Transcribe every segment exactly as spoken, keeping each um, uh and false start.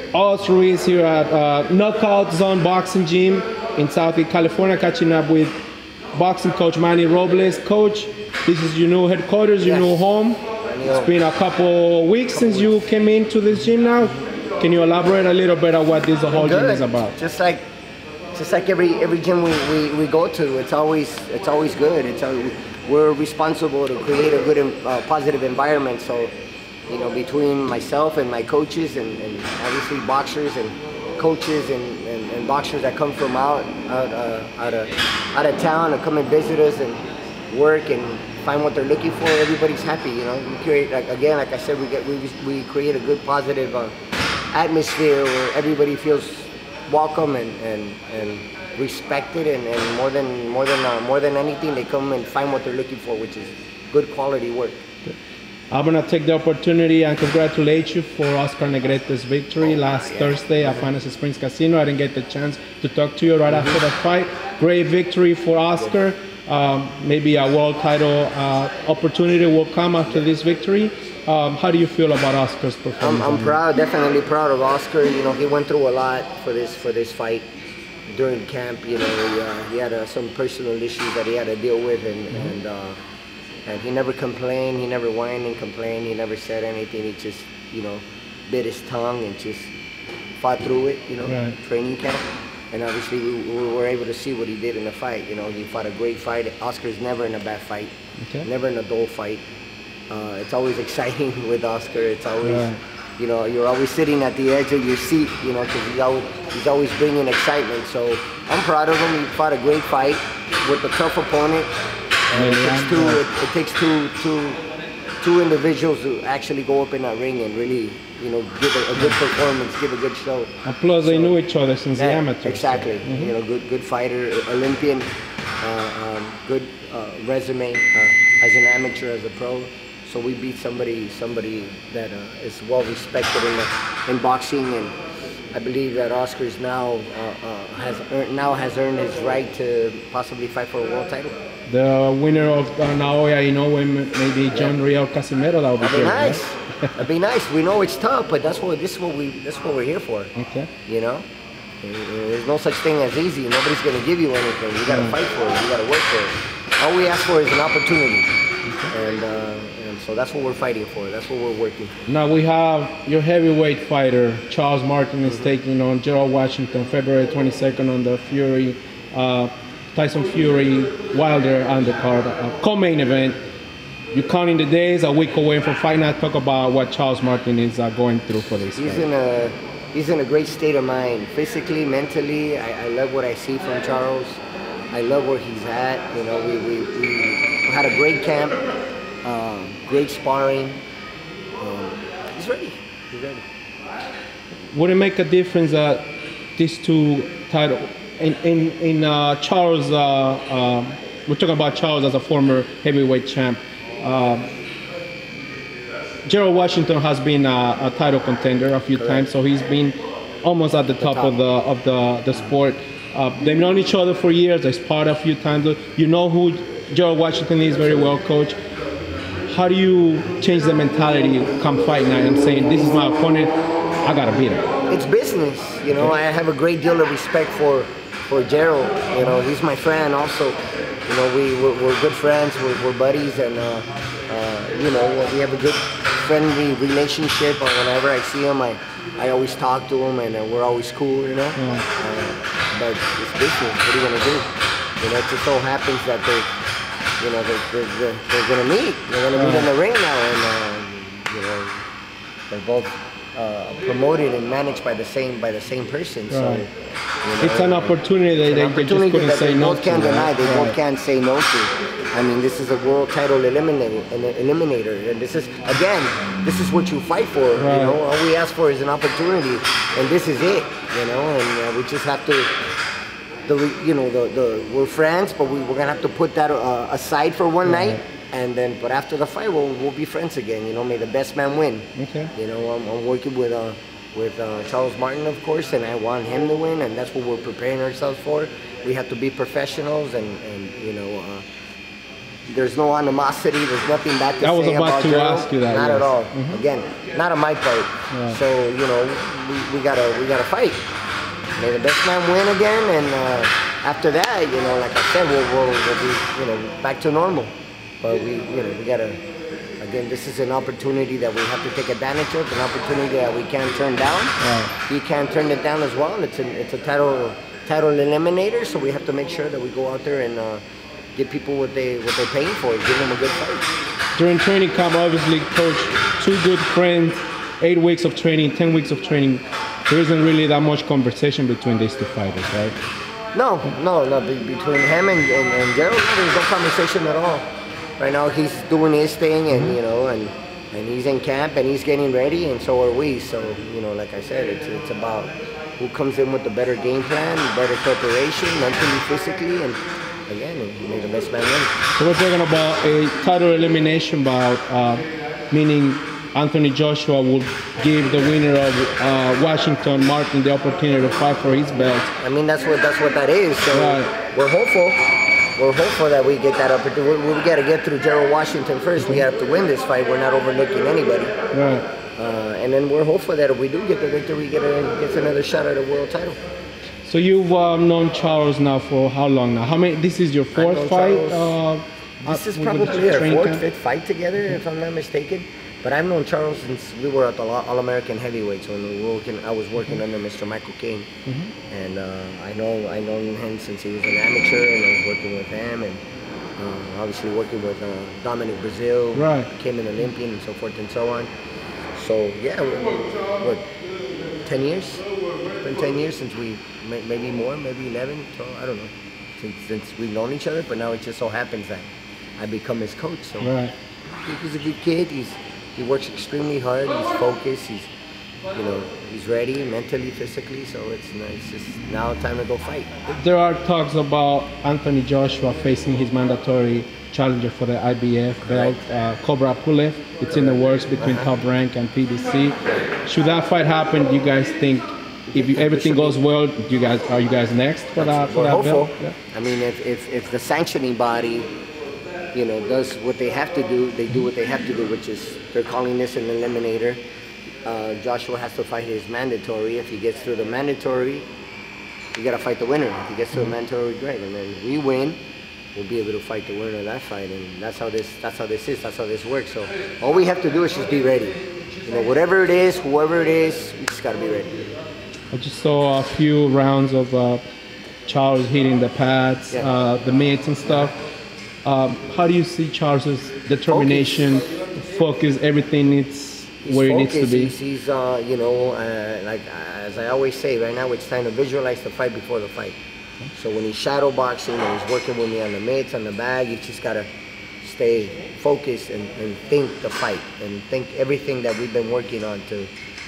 Oz Ruiz here at uh, Knockout Zone Boxing Gym in Southeast California, catching up with boxing coach Manny Robles. Coach, this is your new headquarters, your yes. new home. It's been a couple weeks couple since weeks. you came into this gym now. Can you elaborate a little bit on what this whole Good. gym is about? Just like, just like every every gym we, we, we go to, it's always it's always good. It's always, we're responsible to create a good, uh, positive environment. So, you know, between myself and my coaches, and, and obviously boxers and coaches and, and, and boxers that come from out out uh, out of out of town and come and visit us and work and find what they're looking for. Everybody's happy, you know. We create, like, again, like I said, we get we we create a good, positive uh, atmosphere where everybody feels welcome and and, and respected, and, and more than more than uh, more than anything, they come and find what they're looking for, which is good quality work. I'm gonna take the opportunity and congratulate you for Oscar Negrete's victory oh, last yeah. Thursday at Fantasy Springs Casino. I didn't get the chance to talk to you right mm-hmm. after the fight. Great victory for Oscar. Um, maybe a world title uh, opportunity will come after this victory. Um, how do you feel about Oscar's performance? I'm, I'm proud, definitely proud of Oscar. You know, he went through a lot for this for this fight during camp. You know, he, uh, he had uh, some personal issues that he had to deal with, and mm-hmm. and, uh, and he never complained. He never whined and complained. He never said anything. He just, you know, bit his tongue and just fought through it. You know, right. training camp. And obviously, we, we were able to see what he did in the fight. You know, he fought a great fight. Oscar's never in a bad fight, okay. never in a dull fight. Uh, it's always exciting with Oscar. It's always, right. you know, you're always sitting at the edge of your seat, you know, because he's always, he's always bringing excitement. So I'm proud of him. He fought a great fight with a tough opponent. And it takes two, it, it takes two, two, two individuals to actually go up in that ring and really, you know, give a, a good performance, give a good show. And plus, so, they knew each other since that, the amateurs. Exactly. So. Mm-hmm. You know, good, good fighter, Olympian, uh, um, good uh, resume uh, as an amateur, as a pro. So we beat somebody, somebody that uh, is well respected in the, in boxing, and I believe that Oscar is now uh, uh, has earned, now has earned his right to possibly fight for a world title. The winner of uh, Naoya Inoue, maybe John yeah. Riel Casimero, that would be That'd be great, nice. Right? That'd be nice. We know it's tough, but that's what this is what we this is what we're here for. Okay. You know, there's no such thing as easy. Nobody's gonna give you anything. You gotta yeah. fight for it. You gotta work for it. All we ask for is an opportunity, okay. and uh, and so that's what we're fighting for. That's what we're working for. Now we have your heavyweight fighter Charles Martin is mm-hmm. taking on Gerald Washington February twenty-second on the Fury. Uh, Tyson Fury Wilder undercard, uh, co-main event. You're counting the days, a week away from fight night. Talk about what Charles Martin is uh, going through for this He's fight. in a he's in a great state of mind, physically, mentally. I, I love what I see from Charles. I love where he's at. You know, we we, we had a great camp, uh, great sparring. Um, he's ready. He's ready. Would it make a difference that these two titles? In in, in uh, Charles, uh, uh, we're talking about Charles as a former heavyweight champ. Uh, Gerald Washington has been a, a title contender a few Correct. times, so he's been almost at the, the top, top of the of the the sport. Uh, they've known each other for years. They sparred a few times. You know who Gerald Washington is very well, coach. How do you change the mentality come fight night and saying, "This is my opponent, I gotta beat him"? It's business, you know. I have a great deal of respect for. For Gerald, you know, he's my friend also. You know, we, we're, we're good friends, we're, we're buddies, and, uh, uh, you know, we have a good friendly relationship. And whenever I see him, I, I always talk to him, and uh, we're always cool, you know. Yeah. Uh, but it's business, what are you going to do? You know, it just so happens that they, you know, they're, they're, they're, they're going to meet. They're going to meet in the ring now, and, uh, you know, they're both uh, promoted and managed by the same by the same person. Right. So. You know, it's an opportunity that they, they just couldn't say no to. Both can't deny. They both can't say no to. I mean, this is a world title eliminator, an eliminator, and this is again, this is what you fight for. Right. You know, all we ask for is an opportunity, and this is it. You know, and uh, we just have to. The you know the the we're friends, but we, we're gonna have to put that uh, aside for one right. night, and then but after the fight, we'll we'll be friends again. You know, may the best man win. Okay. You know, I'm, I'm working with. Uh, with uh, Charles Martin, of course, and I want him to win, and that's what we're preparing ourselves for. We have to be professionals, and, and you know, uh, there's no animosity. There's nothing bad to I was say about about to Gerald. ask you that, Not yes. at all. Mhm. Again, not on my part. Yeah. So you know, we, we gotta we gotta fight. May the best man win again, and uh, after that, you know, like I said, we'll, we'll, we'll be you know back to normal. But we you know we gotta. Again, this is an opportunity that we have to take advantage of, an opportunity that we can't turn down. Right. He can't turn it down as well. It's a, it's a title title eliminator, so we have to make sure that we go out there and uh, give people what, they, what they're paying for, give them a good fight. During training camp, obviously, coach, two good friends, eight weeks of training, ten weeks of training. There isn't really that much conversation between these two fighters, right? No, no, no. Be, between him and, and, and Gerald, there's no conversation at all. Right now he's doing his thing, and you know, and and he's in camp and he's getting ready, and so are we. So you know, like I said, it's it's about who comes in with the better game plan, better preparation, mentally, physically, and again, may the best man win. So we're talking about a title elimination bout, uh, meaning Anthony Joshua will give the winner of uh, Washington Martin the opportunity to fight for his belt. I mean, that's what that's what that is. So right. we're hopeful. We're hopeful that we get that opportunity. We, we got to get through Gerald Washington first. We have to win this fight. We're not overlooking anybody. Right. Uh, and then we're hopeful that if we do get the victory, we get a, gets another shot at a world title. So you've um, known Charles now for how long now? How many? This is your fourth fight. Uh, this is probably our fourth, camp? fifth fight together, if I'm not mistaken. But I've known Charles since we were at the All-American Heavyweights when we were working. I was working under Mister Michael Cain, mm-hmm. and uh, I know I know him since he was an amateur, and I was working with him, and uh, obviously working with uh, Dominic Brazil, right. became an Olympian, and so forth and so on. So yeah, what, ten years? It's been ten years since we, maybe more, maybe eleven. So I don't know, since since we've known each other. But now it just so happens that I become his coach. So right. he's a good kid. He's He works extremely hard. He's focused. He's, you know, he's ready mentally, physically. So it's, it's just now time to go fight. There are talks about Anthony Joshua facing his mandatory challenger for the I B F belt, uh, Cobra Pulev. It's in the works between uh-huh. Top Rank and P B C. Should that fight happen, you guys think, if you, everything goes well, you guys are you guys next for that for We're that hopeful. belt? Yeah. I mean, if, if if the sanctioning body, you know, does what they have to do, they do what they have to do, which is they're calling this an eliminator. Uh, Joshua has to fight his mandatory. If he gets through the mandatory, you got to fight the winner. If he gets through the mandatory, great. And then we win, we'll be able to fight the winner of that fight. And that's how this that's how this is. That's how this works. So all we have to do is just be ready. You know, whatever it is, whoever it is, we just got to be ready. I just saw a few rounds of uh, Charles hitting the pads, yeah. uh, the mitts and stuff. Um, how do you see Charles's determination, focus, focus everything needs he's where focused. it needs to be? He's, he's uh, you know, uh, like as I always say, right now it's time to visualize the fight before the fight. So when he's shadow boxing and he's working with me on the mitts, on the bag, you just gotta stay focused and, and think the fight and think everything that we've been working on to,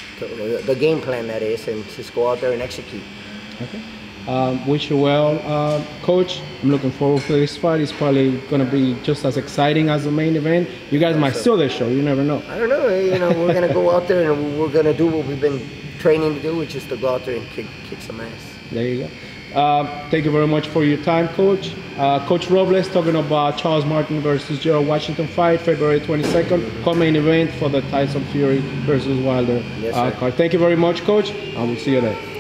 to the game plan that is, and just go out there and execute. Okay. Um, wish you well, uh, Coach. I'm looking forward to this fight. It's probably going to be just as exciting as the main event. You guys might steal the show. You never know. I don't know. You know, we're going to go out there and we're going to do what we've been training to do, which is to go out there and kick, kick some ass. There you go. Uh, thank you very much for your time, Coach. Uh, Coach Robles talking about Charles Martin versus Gerald Washington fight, February twenty-second, co-main event for the Tyson Fury versus Wilder yes, uh, card. Thank you very much, Coach. I will see you there.